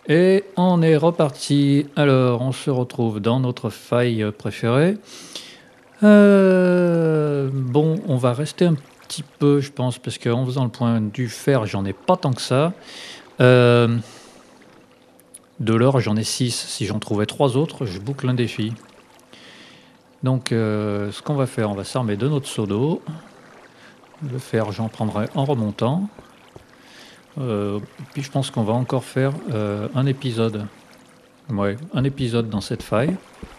Et on est reparti. Alors, on se retrouve dans notre faille préférée. Bon, on va rester un petit peu, je pense, parce qu'en faisant le point du fer, j'en ai pas tant que ça. De l'or, j'en ai 6. Si j'en trouvais 3 autres, je boucle un défi. Donc, ce qu'on va faire, on va s'armer de notre seau d'eau. Le fer, j'en prendrai en remontant. Puis je pense qu'on va encore faire un épisode. Ouais, un épisode dans cette faille.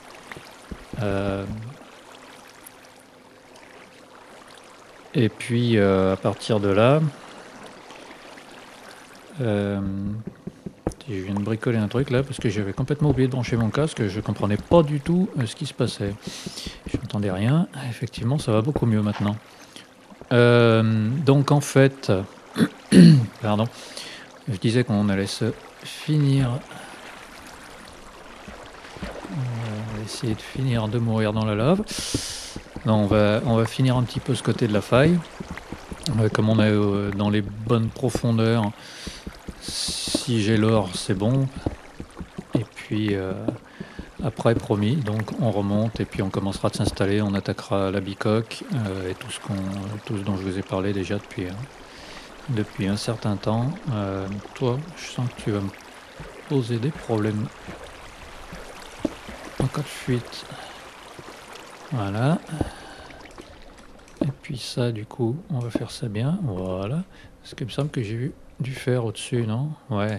Et puis à partir de là, je viens de bricoler un truc là parce que j'avais complètement oublié de brancher mon casque. Je comprenais pas du tout ce qui se passait. Je n'entendais rien. Effectivement, ça va beaucoup mieux maintenant. Donc en fait, pardon, je disais qu'on allait se finir. On va essayer de finir de mourir dans la lave. Non, on va finir un petit peu ce côté de la faille. Comme on est dans les bonnes profondeurs, si j'ai l'or, c'est bon. Et puis après, promis, donc on remonte et puis on commencera de s'installer. On attaquera la bicoque et tout ce dont je vous ai parlé déjà depuis un certain temps. Toi, je sens que tu vas me poser des problèmes en cas de fuite. Voilà. Et puis ça, du coup, on va faire ça bien. Voilà. Parce qu'il me semble que j'ai vu du fer au-dessus, non? Ouais.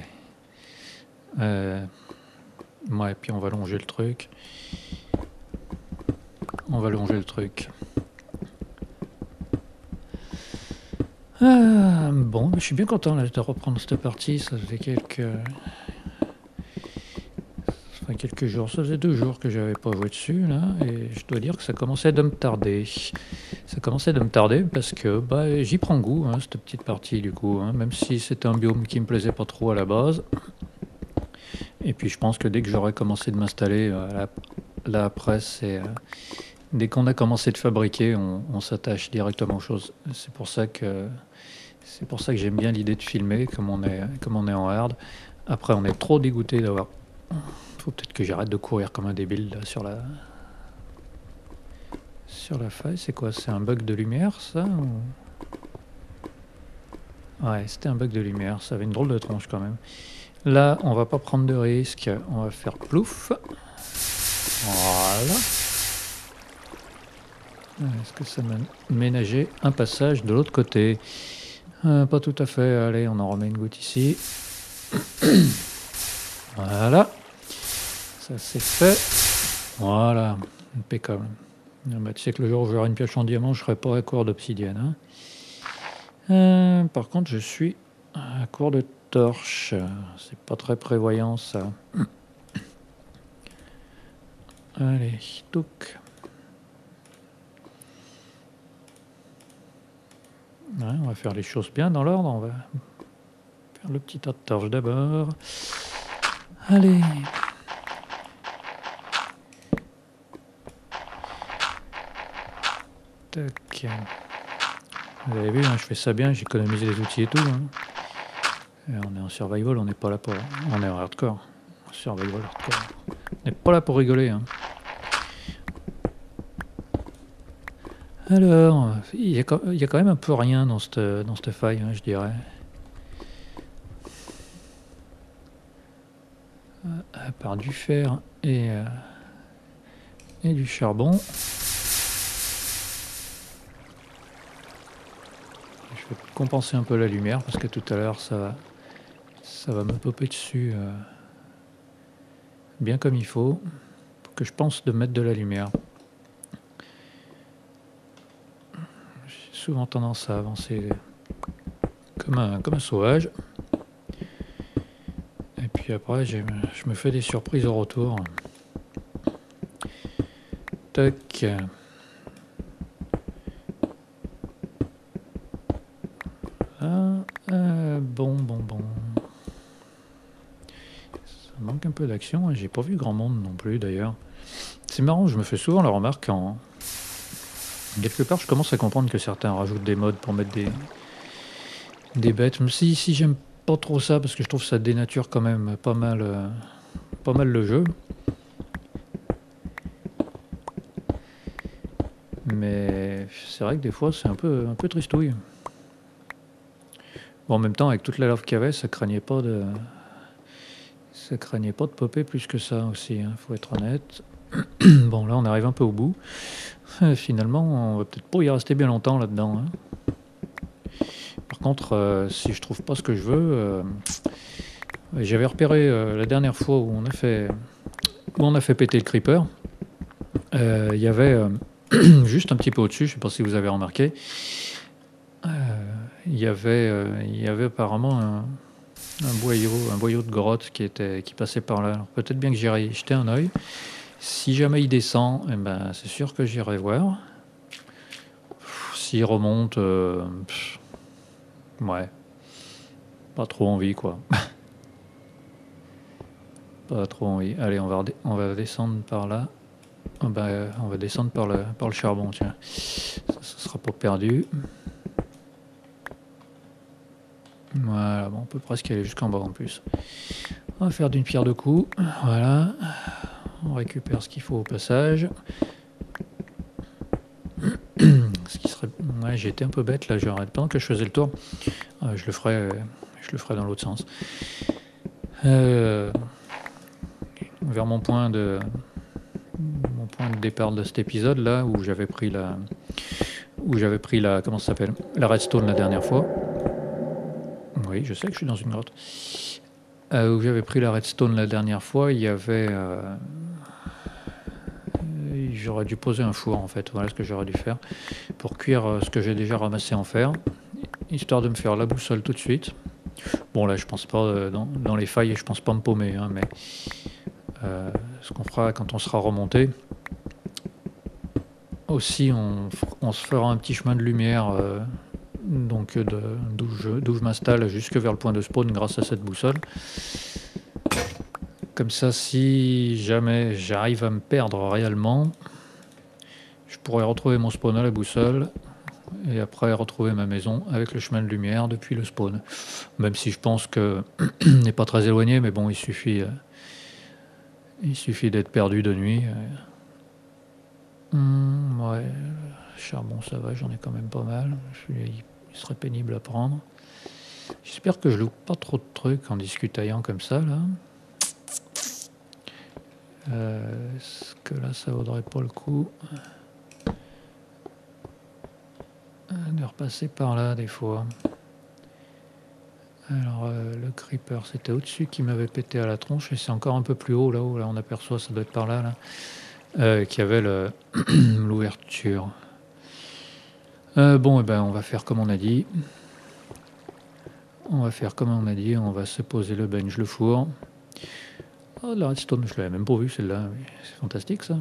Ouais, puis on va longer le truc. On va longer le truc. Bon, je suis bien content là, de reprendre cette partie. Ça fait quelques jours. Ça faisait 2 jours que j'avais pas joué dessus là. Et je dois dire que ça commençait de me tarder. Ça commençait de me tarder parce que j'y prends goût, hein, cette petite partie du coup. Hein, même si c'était un biome qui me plaisait pas trop à la base. Et puis je pense que dès que j'aurai commencé de m'installer, là après, dès qu'on a commencé de fabriquer, on s'attache directement aux choses. C'est pour ça que j'aime bien l'idée de filmer, comme on est en hard. Après, on est trop dégoûté d'avoir... Faut peut-être que j'arrête de courir comme un débile là, sur la faille. C'est quoi? C'est un bug de lumière, ça Ouais, c'était un bug de lumière. Ça avait une drôle de tronche quand même. Là, on va pas prendre de risque. On va faire plouf. Voilà. Est-ce que ça m'a ménagé un passage de l'autre côté? Pas tout à fait. Allez, on en remet une goutte ici. Voilà. Ça c'est fait. Voilà. Impeccable. Tu sais que le jour où j'aurai une pioche en diamant, je serai pas à court d'obsidienne. Hein. Par contre, je suis à court de torches. C'est pas très prévoyant ça. Allez, touc. Ouais, on va faire les choses bien dans l'ordre. On va faire le petit tas de torches d'abord. Allez. Tac. Vous avez vu, hein, je fais ça bien, j'économise les outils et tout. Hein. Et on est en survival, on n'est pas là pour... On est en hardcore. Survival hardcore. On n'est pas là pour rigoler. Hein. Alors, il y a quand même un peu rien dans cette faille, hein, je dirais. À part du fer et du charbon. Je vais compenser un peu la lumière parce que tout à l'heure ça va me popper dessus bien comme il faut. Pour que je pense de mettre de la lumière. J'ai souvent tendance à avancer comme un sauvage. Et puis après, je me fais des surprises au retour. Tac. Bon. Ça manque un peu d'action. J'ai pas vu grand monde non plus d'ailleurs. C'est marrant, je me fais souvent la remarque quand... Quelque part, je commence à comprendre que certains rajoutent des mods pour mettre des bêtes. Même si j'aime pas trop ça parce que je trouve que ça dénature quand même pas mal le jeu. Mais c'est vrai que des fois c'est un peu tristouille. Bon, en même temps, avec toute la lave qu'il y avait, ça craignait pas de popper plus que ça aussi, hein, faut être honnête. Bon, là on arrive un peu au bout. Finalement, on va peut-être pas y rester bien longtemps là-dedans, hein. Par contre, si je trouve pas ce que je veux, j'avais repéré la dernière fois où on a fait péter le creeper. Il y avait juste un petit peu au-dessus, je sais pas si vous avez remarqué, il y avait apparemment un boyau de grotte qui passait par là. Alors, peut-être bien que j'irai y jeter un œil. Si jamais il descend, eh ben, c'est sûr que j'irai voir. S'il remonte, ouais, pas trop envie quoi. Pas trop envie. Allez, on va descendre par là. On va descendre par le charbon, tiens. Ça sera pas perdu. Voilà, bon, on peut presque aller jusqu'en bas en plus. On va faire d'une pierre deux coups. Voilà. On récupère ce qu'il faut au passage. Ce qui serait... Ouais, j'ai été un peu bête là, j'arrête. Pendant que je faisais le tour, je le ferai dans l'autre sens. Vers mon point de départ de cet épisode là, où j'avais pris la comment ça s'appelle, la redstone la dernière fois. Oui, je sais que je suis dans une grotte. Où j'avais pris la redstone la dernière fois, il y avait j'aurais dû poser un four en fait, voilà ce que j'aurais dû faire pour cuire ce que j'ai déjà ramassé en fer, histoire de me faire la boussole tout de suite. Bon là je pense pas dans les failles, je pense pas me paumer, hein, mais ce qu'on fera quand on sera remonté, aussi on se fera un petit chemin de lumière, donc d'où je m'installe jusque vers le point de spawn grâce à cette boussole. Comme ça, si jamais j'arrive à me perdre réellement, je pourrais retrouver mon spawn à la boussole et après retrouver ma maison avec le chemin de lumière depuis le spawn. Même si je pense que n'est pas très éloigné, mais bon, il suffit d'être perdu de nuit. Ouais, charbon, ça va, j'en ai quand même pas mal. Il serait pénible à prendre. J'espère que je loupe pas trop de trucs en discutaillant comme ça, là. Est-ce que là, ça vaudrait pas le coup de repasser par là, des fois. Alors, le creeper, c'était au-dessus qui m'avait pété à la tronche, et c'est encore un peu plus haut, là-haut, là, on aperçoit, ça doit être par là, qu'il y avait l'ouverture. Bon, eh ben, on va faire comme on a dit. On va se poser le bench, le four. Oh, la redstone, je l'avais même pas vu celle-là. C'est fantastique ça.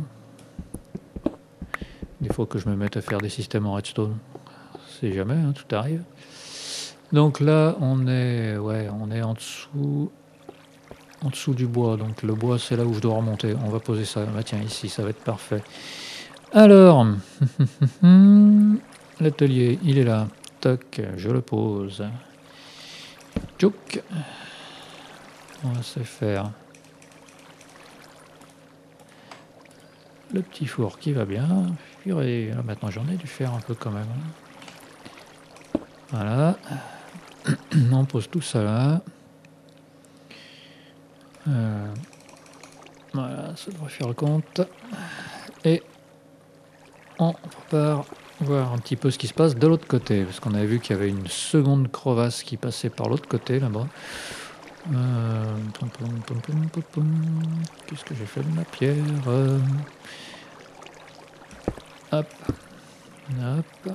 Des fois que je me mette à faire des systèmes en redstone. C'est jamais, hein, tout arrive. Donc là, on est en dessous du bois. Donc le bois, c'est là où je dois remonter. On va poser ça. Bah, tiens, ici, ça va être parfait. Alors, l'atelier, il est là. Toc, je le pose. Tchouk. On va se faire le petit four qui va bien. Purée, là, maintenant j'en ai dû faire un peu quand même. Voilà. On pose tout ça là. Voilà, ça devrait faire le compte. Et on repart voir un petit peu ce qui se passe de l'autre côté. Parce qu'on avait vu qu'il y avait une seconde crevasse qui passait par l'autre côté là-bas. Qu'est-ce que j'ai fait de ma pierre? Hop. Hop.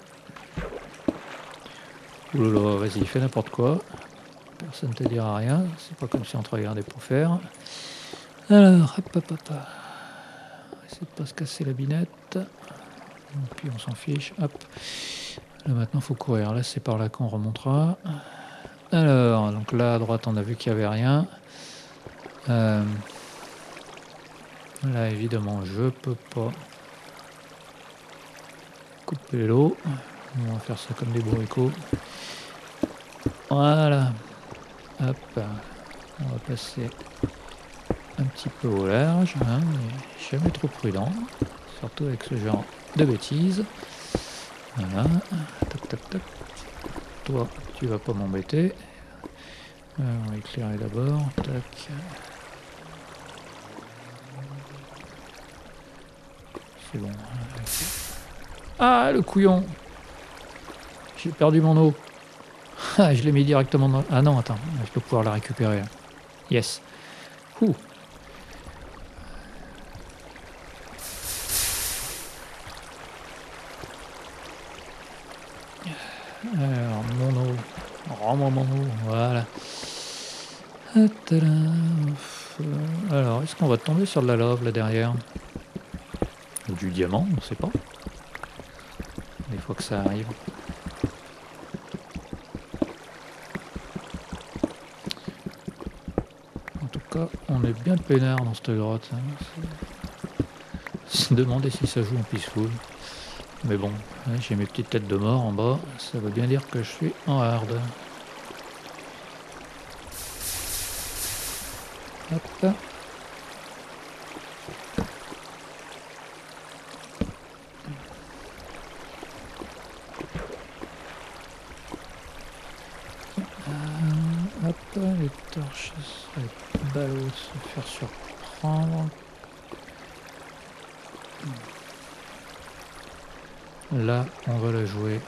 Oulala, vas-y, fais n'importe quoi. Personne ne te dira rien. C'est pas comme si on te regardait pour faire. Alors, hop, hop, hop. On va essayer de pas se casser la binette. Et puis on s'en fiche. Hop. Là maintenant, il faut courir. Là, c'est par là qu'on remontera. Alors, donc là, à droite, on a vu qu'il n'y avait rien. Là, évidemment, je peux pas couper l'eau. On va faire ça comme des bourricots. Voilà. Hop, on va passer un petit peu au large, hein, mais jamais trop prudent, surtout avec ce genre de bêtises. Voilà, tac tac tac. Toi, tu vas pas m'embêter. On va éclairer d'abord, tac. C'est bon. Ah, le couillon! J'ai perdu mon eau. Ah, je l'ai mis directement dans... Ah non, attends, je dois pouvoir la récupérer. Yes. Ouh. Alors, mon eau. Rends-moi mon eau, voilà. Alors, est-ce qu'on va tomber sur de la lave là derrière? Ou du diamant, on ne sait pas. Des fois que ça arrive. En tout cas, on est bien peinard dans cette grotte. Hein. Se demander si ça joue en peaceful. Mais bon, hein, j'ai mes petites têtes de mort en bas. Ça veut bien dire que je suis en hard. Hop. Hop, les torches, ça va être ballot de se faire surprendre. Là, on va la jouer.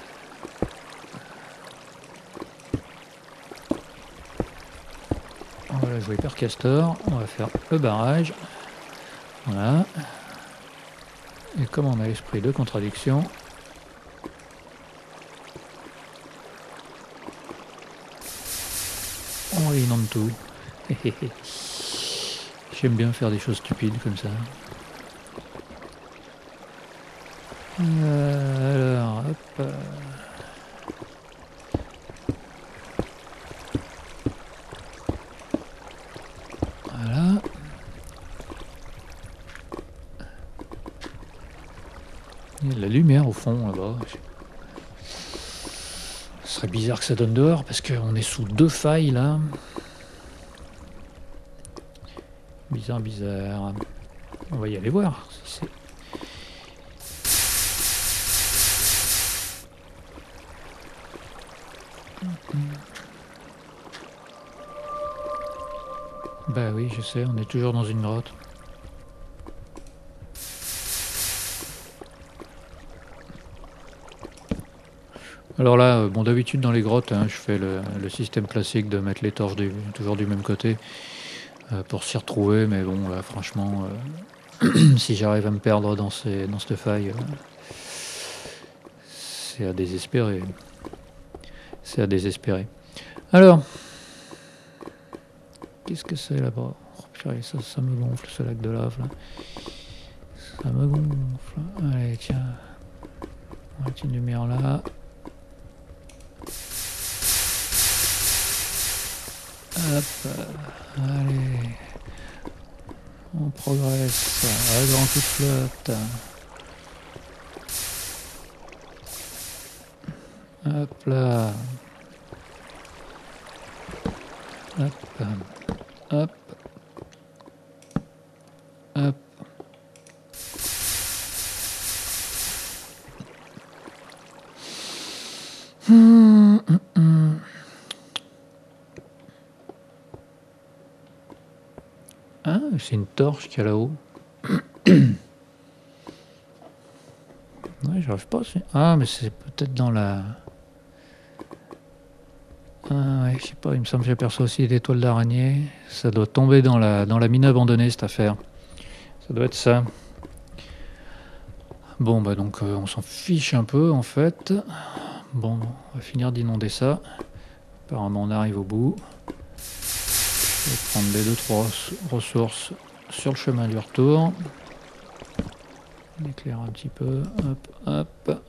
On va la jouer par castor. On va faire le barrage. Voilà. Et comme on a l'esprit de contradiction, on inonde tout. J'aime bien faire des choses stupides comme ça. Alors, hop. Voilà. Il y a de la lumière au fond là-bas. Ce serait bizarre que ça donne dehors parce qu'on est sous deux failles là. Bizarre, bizarre. On va y aller voir si c'est... Bah oui, je sais, on est toujours dans une grotte. Alors là, bon d'habitude dans les grottes, hein, je fais le système classique de mettre les torches toujours du même côté pour s'y retrouver, mais bon là franchement, si j'arrive à me perdre dans cette faille, c'est à désespérer. C'est à désespérer. Alors, qu'est-ce que c'est là-bas? Oh, purée, ça me gonfle ce lac de lave là. Ça me gonfle. Allez, tiens. On va mettre une lumière là. Hop. Allez. On progresse. À grand coup de flotte. Hop là. Hop. Hop. Hop. Ah, c'est une torche qu'il y a là-haut. Ouais, j'arrive pas. Ah, mais c'est peut-être dans la... Ah ouais, je sais pas, il me semble que j'aperçois aussi des toiles d'araignée. Ça doit tomber dans la mine abandonnée, cette affaire. Ça doit être ça. Bon, bah donc on s'en fiche un peu, en fait. Bon, on va finir d'inonder ça. Apparemment, on arrive au bout. Je vais prendre les 2-3 ressources sur le chemin du retour. On éclaire un petit peu. Hop, hop.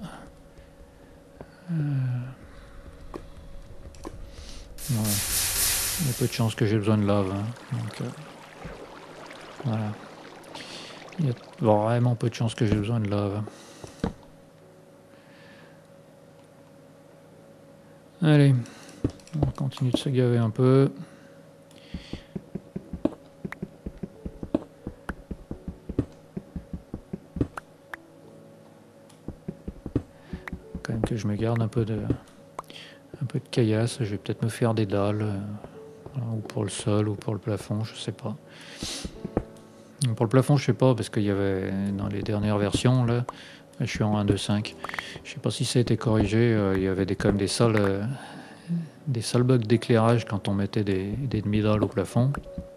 Ouais. Il y a peu de chances que j'ai besoin de lave. Hein. Donc, voilà. Il y a vraiment peu de chances que j'ai besoin de lave. Allez, on On continue de se gaver un peu. Quand même que je me garde un peu de caillasse. Je vais peut-être me faire des dalles, ou pour le sol ou pour le plafond, je sais pas. Pour le plafond, je sais pas, parce qu'il y avait dans les dernières versions, là, je suis en 1.2.5. Je sais pas si ça a été corrigé. Il y avait quand même des sales bugs d'éclairage quand on mettait des demi-dalles au plafond.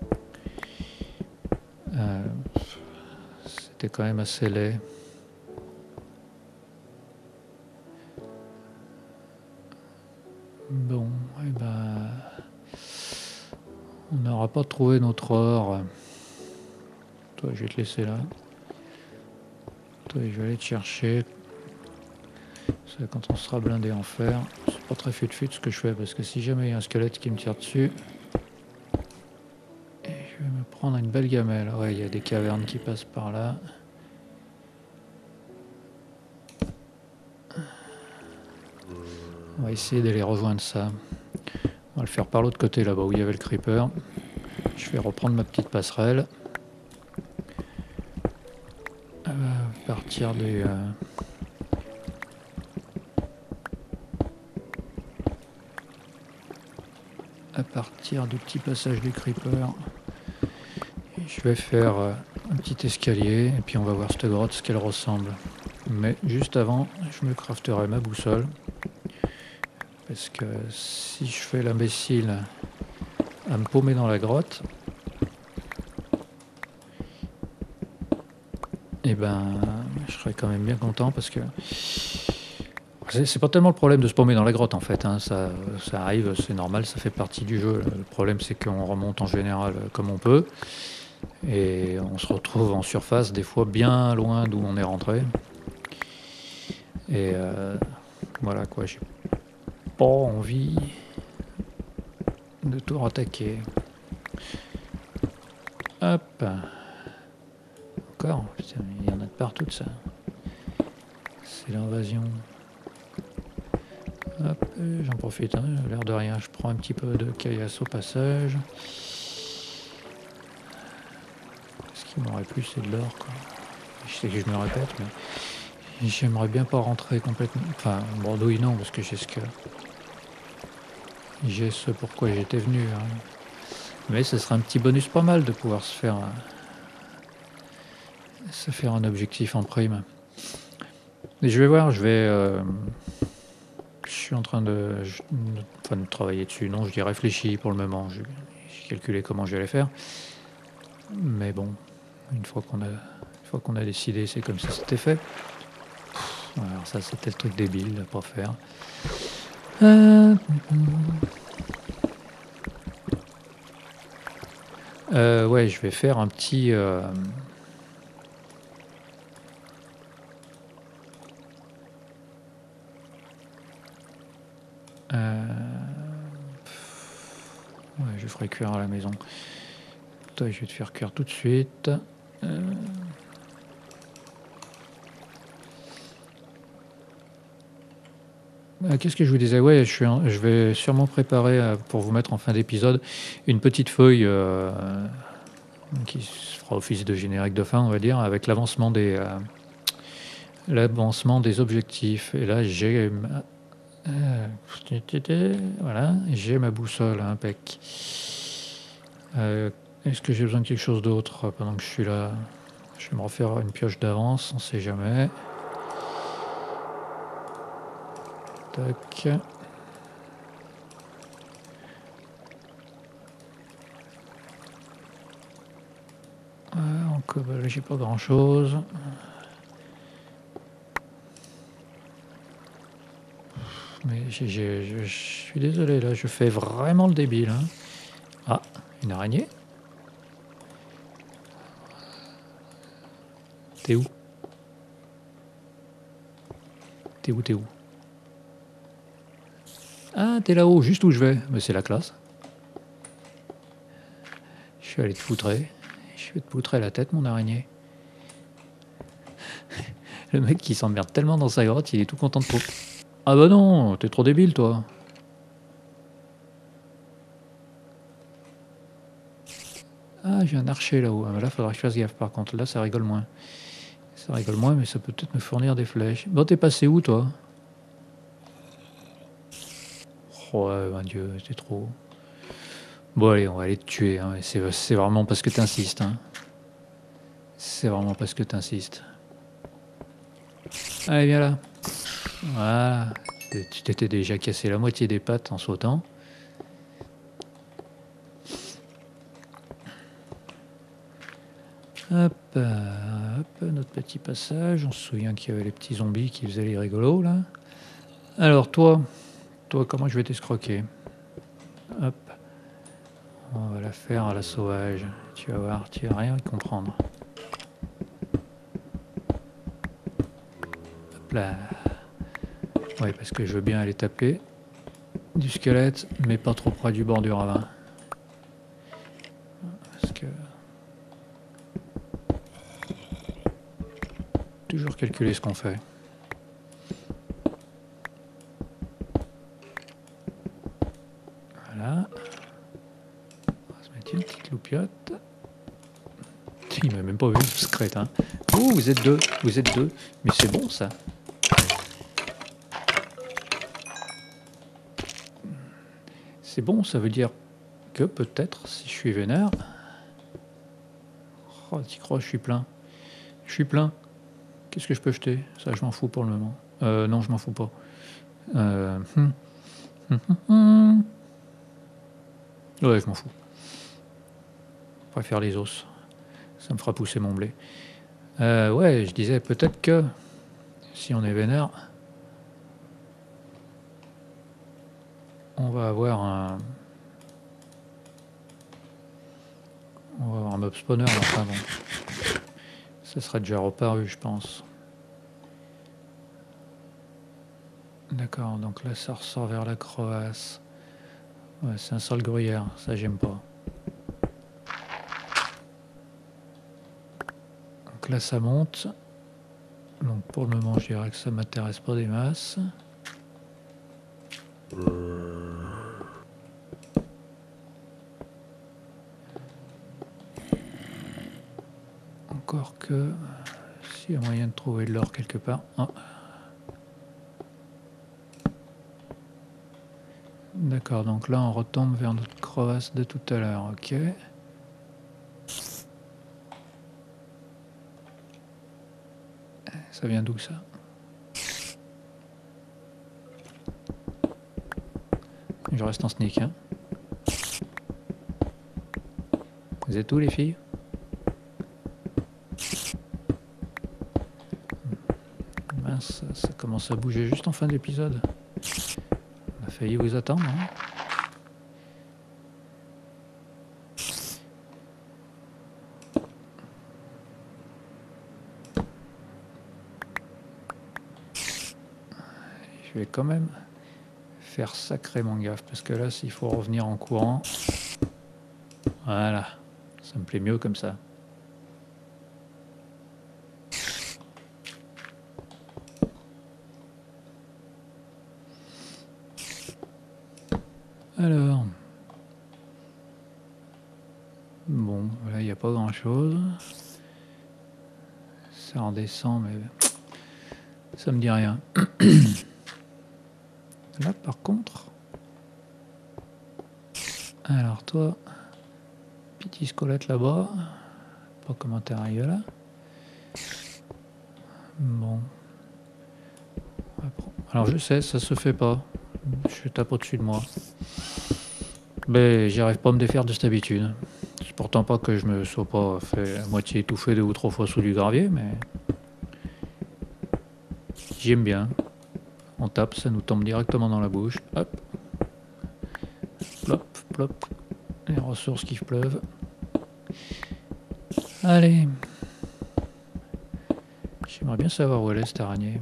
C'était quand même assez laid. Bon, et ben, on n'aura pas trouvé notre or. Toi, je vais te laisser là. Toi, je vais aller te chercher. C'est quand on sera blindé en fer. C'est pas très fut-fut ce que je fais, parce que si jamais il y a un squelette qui me tire dessus, et je vais me prendre une belle gamelle. Ouais, il y a des cavernes qui passent par là. On va essayer d'aller rejoindre ça. On va le faire par l'autre côté, là-bas où il y avait le creeper. Je vais reprendre ma petite passerelle. Partir des... à partir du petit passage du creeper, je vais faire un petit escalier et puis on va voir cette grotte, ce qu'elle ressemble. Mais juste avant, je me crafterai ma boussole, parce que si je fais l'imbécile à me paumer dans la grotte, et ben je serais quand même bien content, parce que c'est pas tellement le problème de se paumer dans la grotte en fait, hein. Ça arrive, c'est normal, ça fait partie du jeu. Le problème c'est qu'on remonte en général comme on peut, et on se retrouve en surface des fois bien loin d'où on est rentré. Et voilà quoi, j'ai pas envie de tout rattaquer. Hop. Encore, putain, il y en a de partout de ça. C'est l'invasion. Hop, j'en profite, hein, l'air de rien, je prends un petit peu de caillasse au passage. Ce qui m'aurait plu, c'est de l'or, quoi. Je sais que je me répète, mais j'aimerais bien pas rentrer complètement. Enfin, Bordouille non, parce que j'ai ce pourquoi j'étais venu, hein. Mais ce serait un petit bonus pas mal de pouvoir se faire un objectif en prime. Et je vais voir, je suis en train de travailler dessus. Non, j'y réfléchis pour le moment. J'ai calculé comment j'allais faire. Mais bon, une fois qu'on a décidé, c'est comme si c'était fait. Alors ça, c'était le truc débile à pas faire. Ouais, je vais faire un petit... ouais, je ferai cuire à la maison. Toi, je vais te faire cuire tout de suite. Qu'est-ce que je vous disais? Ouais, je vais sûrement préparer, pour vous mettre en fin d'épisode, une petite feuille qui fera office de générique de fin, on va dire, avec l'avancement des objectifs. Et là, j'ai voilà, j'ai ma boussole, impec. Est-ce que j'ai besoin de quelque chose d'autre pendant que je suis là? Je vais me refaire une pioche d'avance, on sait jamais. Tac. En cobble, j'ai pas grand chose. Mais je suis désolé, là, je fais vraiment le débile, hein. Ah, une araignée? T'es où? T'es où, t'es où? Ah, t'es là-haut, juste où je vais. Mais c'est la classe. Je vais aller te foutrer. Je vais te poutrer la tête, mon araignée. Le mec qui s'emmerde tellement dans sa grotte, il est tout content de trop. Ah bah non, t'es trop débile, toi. Ah, j'ai un archer là-haut. Ah, là, faudra que je fasse gaffe par contre. Là, ça rigole moins. Ça rigole moins, mais ça peut peut-être me fournir des flèches. Bon, t'es passé où, toi? Oh, ouais, mon Dieu, c'est trop. Bon, allez, on va aller te tuer. Hein. C'est vraiment parce que t'insistes. Hein. C'est vraiment parce que t'insistes. Allez, viens là. Voilà. Tu t'étais déjà cassé la moitié des pattes en sautant. Hop, hop, notre petit passage. On se souvient qu'il y avait les petits zombies qui faisaient les rigolos, là. Alors, toi, comment je vais t'escroquer? Hop. On va la faire à la sauvage. Tu vas voir, tu vas rien comprendre. Hop là. Ouais, parce que je veux bien aller taper du squelette, mais pas trop près du bord du ravin. Parce que... toujours calculer ce qu'on fait. Voilà. On va se mettre une petite loupiote. Il m'a même pas vu ce crétin. Oh, vous êtes deux. Vous êtes deux. Mais c'est bon, ça. C'est bon, ça veut dire que peut-être, si je suis vénère... Oh, t'y crois, je suis plein. Je suis plein. Qu'est-ce que je peux jeter? Ça, je m'en fous pour le moment. Non, je m'en fous pas. Ouais, je m'en fous. Je préfère les os. Ça me fera pousser mon blé. Ouais, je disais peut-être que si on est vénère, on va avoir un mob spawner. Enfin bon, ça sera déjà reparu, je pense. D'accord, donc là ça ressort vers la crevasse. Ouais, c'est un sale gruyère, ça j'aime pas. Donc là ça monte. Donc pour le moment je dirais que ça m'intéresse pas des masses. Encore que s'il y a moyen de trouver de l'or quelque part. Oh. D'accord, donc là on retombe vers notre crevasse de tout à l'heure, ok. Ça vient d'où ça? Je reste en sneak, hein. Vous êtes où les filles? Mince, ça commence à bouger juste en fin d'épisode. On a failli vous attendre, hein. Je vais quand même faire sacrément gaffe parce que là s'il faut revenir en courant, voilà, ça me plaît mieux comme ça. Alors bon, là il n'y a pas grand chose, ça redescend mais ça me dit rien. Là par contre, alors toi, petit squelette là-bas, pas comment t'es arrivé là. Bon, alors je sais, ça se fait pas, je tape au-dessus de moi, mais j'y arrive pas à me défaire de cette habitude. C'est pourtant pas que je me sois pas fait à moitié étouffé 2 ou 3 fois sous du gravier, mais j'aime bien. On tape, ça nous tombe directement dans la bouche. Hop. Plop, plop. Les ressources qui pleuvent. Allez. J'aimerais bien savoir où elle est cette araignée.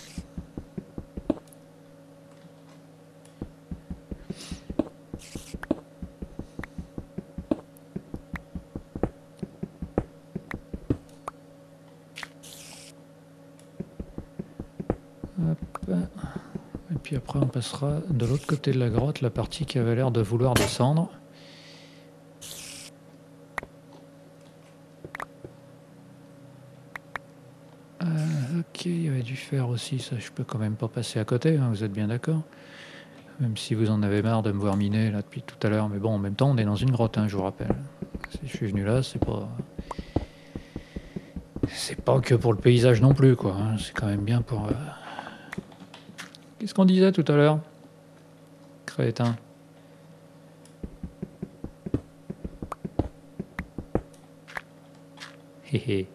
Hop. Et puis après on passera de l'autre côté de la grotte, la partie qui avait l'air de vouloir descendre. faire aussi, ça je peux quand même pas passer à côté, hein, vous êtes bien d'accord? Même si vous en avez marre de me voir miner là depuis tout à l'heure, mais bon, en même temps, on est dans une grotte, hein, je vous rappelle. Si je suis venu là, c'est pas que pour le paysage non plus, quoi. Hein. C'est quand même bien pour. Qu'est-ce qu'on disait tout à l'heure, crétin? Hé hé.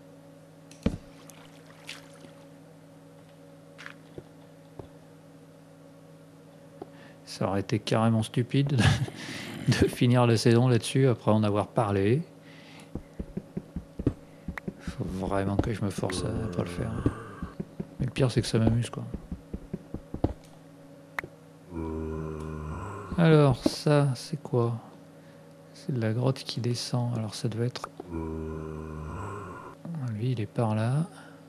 Ça aurait été carrément stupide de finir la saison là-dessus après en avoir parlé. Faut vraiment que je me force à pas le faire. Mais le pire, c'est que ça m'amuse, quoi. Alors, ça, c'est quoi? C'est de la grotte qui descend. Alors, ça devait être... Lui, il est par là.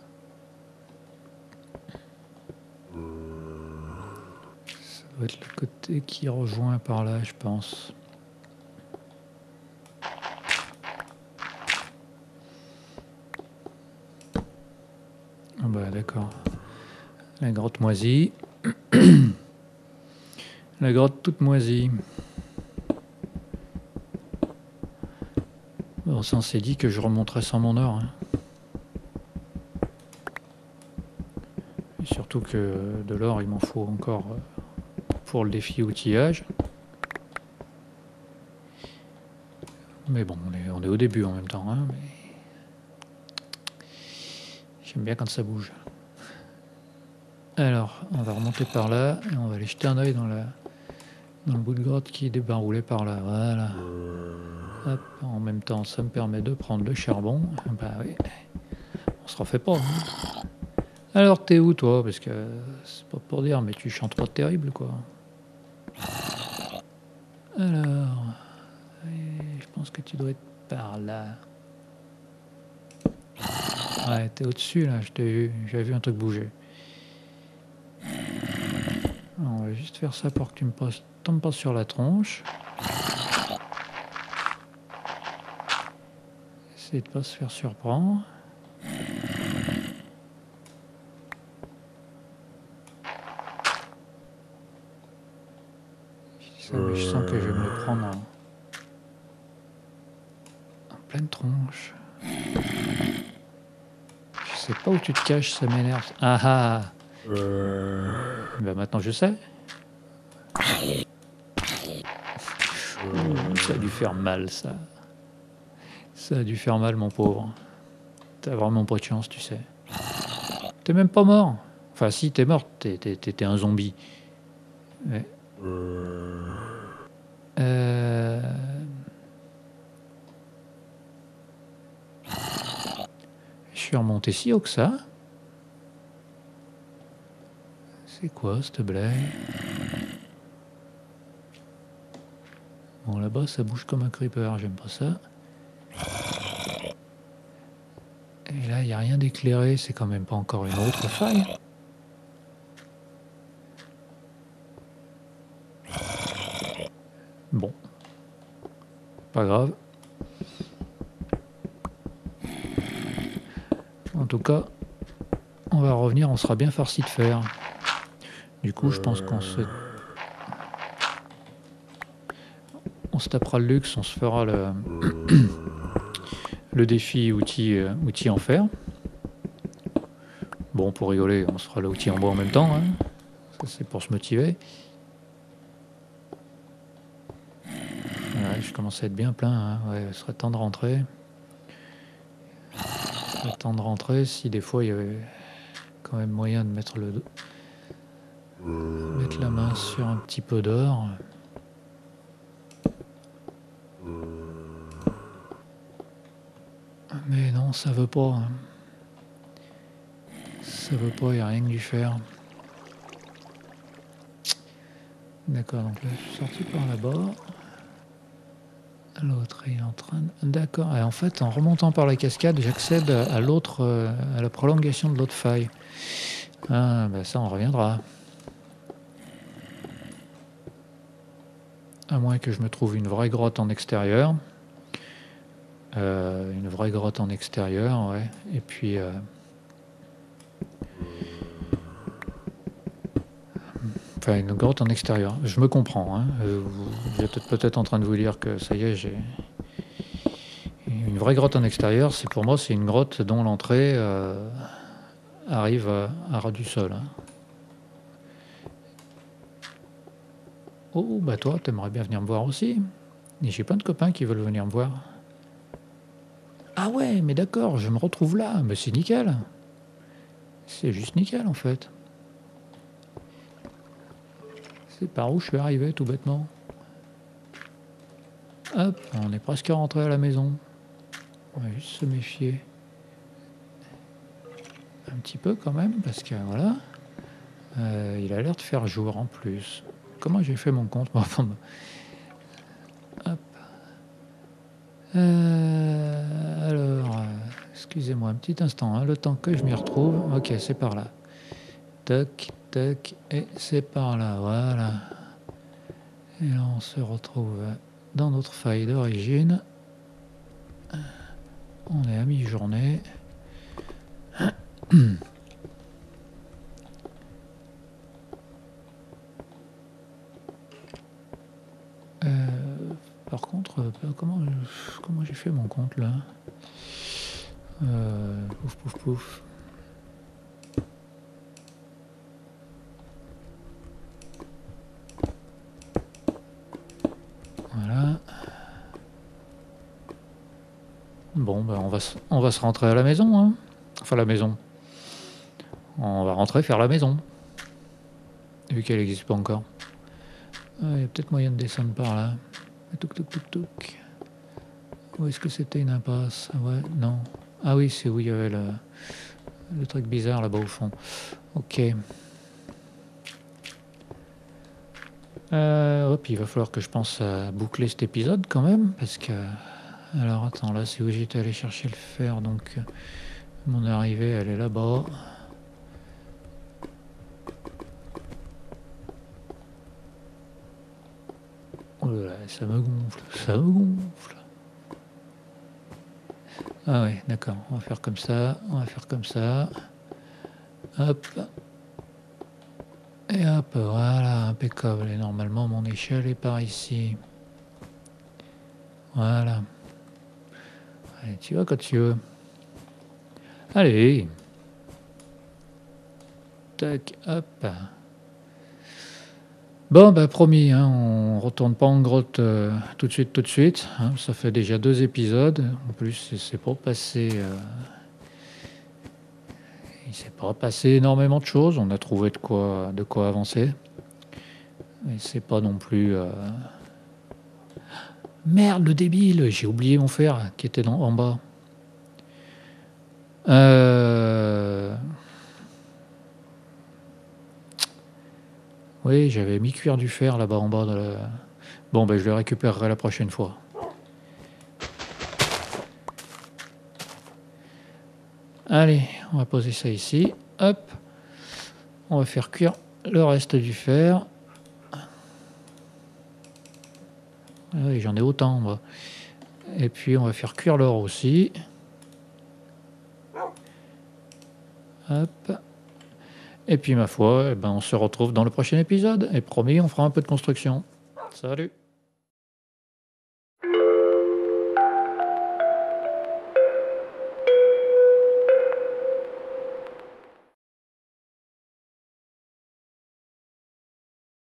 Ça doit être le côté qui rejoint par là, je pense. Ah bah d'accord. La grotte moisie. La grotte toute moisie. Bon, ça on s'est dit que je remonterais sans mon or. Hein. Et surtout que de l'or, il m'en faut encore pour le défi outillage. Mais bon, on est au début en même temps. Hein, mais... J'aime bien quand ça bouge. Alors, on va remonter par là et on va aller jeter un oeil dans le bout de grotte qui est débaroulé par là. Voilà. Hop, en même temps, ça me permet de prendre le charbon. Bah oui, on se refait pas. Hein. Alors, t'es où toi? Parce que c'est pas pour dire, mais tu chantes pas terrible, quoi. Alors, je pense que tu dois être par là. Ouais, t'es au-dessus là, je t'ai vu. J'ai vu un truc bouger. Alors, on va juste faire ça pour que tu me tombes pas sur la tronche. Essayer de pas se faire surprendre. Ça, mais je sens que je vais me le prendre en pleine tronche. Je sais pas où tu te caches, ça m'énerve. Ah ah. Ben maintenant je sais. Ça a dû faire mal, ça. Ça a dû faire mal, mon pauvre. T'as vraiment pas de chance, tu sais. T'es même pas mort. Enfin, si, t'es mort. T'étais un zombie. Ouais. Je suis remonté si haut que ça. C'est quoi, cette blague? Bon, là-bas, ça bouge comme un creeper. J'aime pas ça. Et là, il n'y a rien d'éclairé. C'est quand même pas encore une autre faille. Bon. Pas grave. En tout cas, on va revenir. On sera bien farci de fer. Du coup, je pense qu'on se tapera le luxe. On se fera le défi outil en fer. Bon, pour rigoler, on se fera l'outil en bois en même temps. Hein. Ça, c'est pour se motiver. Ouais, je commence à être bien plein. Hein. Ouais, il serait temps de rentrer. Il serait temps de rentrer si des fois il y avait quand même moyen de mettre mettre la main sur un petit peu d'or. Mais non, ça veut pas. Hein. Ça veut pas, il n'y a rien que du fer. D'accord, donc là, je suis sorti par là-bas. L'autre est en train de... D'accord, et en fait, en remontant par la cascade, j'accède à l'autre, à la prolongation de l'autre faille. Ah, ben ça, on reviendra. À moins que je me trouve une vraie grotte en extérieur. Une vraie grotte en extérieur, ouais. Et puis... enfin une grotte en extérieur. Je me comprends, hein. Vous êtes peut-être en train de vous dire que ça y est, j'ai une vraie grotte en extérieur. C'est pour moi, c'est une grotte dont l'entrée arrive à ras du sol, hein. Oh, bah toi, t'aimerais bien venir me voir aussi. Et j'ai plein de copains qui veulent venir me voir. Ah ouais, mais d'accord, je me retrouve là. Mais c'est nickel. C'est juste nickel en fait. C'est par où je suis arrivé tout bêtement. Hop, on est presque rentré à la maison. On va juste se méfier. Un petit peu quand même, parce que voilà. Il a l'air de faire jour en plus. Comment j'ai fait mon compte? Hop. Alors, excusez-moi un petit instant, hein, le temps que je m'y retrouve. Ok, c'est par là. Toc, toc, et c'est par là, voilà. Et là, on se retrouve dans notre faille d'origine. On est à mi-journée. Par contre, comment j'ai fait mon compte là? Pouf, pouf, pouf. Voilà. Bon, ben on va se rentrer à la maison, hein. Enfin, la maison. On va rentrer faire la maison. Vu qu'elle n'existe pas encore. Il y a peut-être moyen de descendre par là. Touc, touc, touc, touc. Où est-ce que c'était une impasse? Ouais, non. Ah oui, c'est où il y avait le truc bizarre là-bas au fond. Ok. Hop, il va falloir que je pense à boucler cet épisode quand même. Parce que... Alors attends, là c'est où j'étais allé chercher le fer. Donc mon arrivée, elle est là-bas. Oh là là, ça me gonfle, ça me gonfle. Ah ouais, d'accord, on va faire comme ça, on va faire comme ça. Hop. Et hop, voilà, impeccable. Et normalement, mon échelle est par ici. Voilà. Allez, tu vas quand tu veux. Allez. Tac, hop. Bon, bah promis, hein, on retourne pas en grotte tout de suite. Hein, ça fait déjà 2 épisodes. En plus, c'est pas passé... il s'est pas passé énormément de choses. On a trouvé de quoi avancer. Mais c'est pas non plus... Merde, le débile, j'ai oublié mon fer qui était en bas. Oui, j'avais mis cuire du fer là-bas en bas. Bon, ben je le récupérerai la prochaine fois. Allez, on va poser ça ici. Hop. On va faire cuire le reste du fer. Ah oui, j'en ai autant, moi. Et puis, on va faire cuire l'or aussi. Hop. Et puis, ma foi, eh ben, on se retrouve dans le prochain épisode. Et promis, on fera un peu de construction. Salut!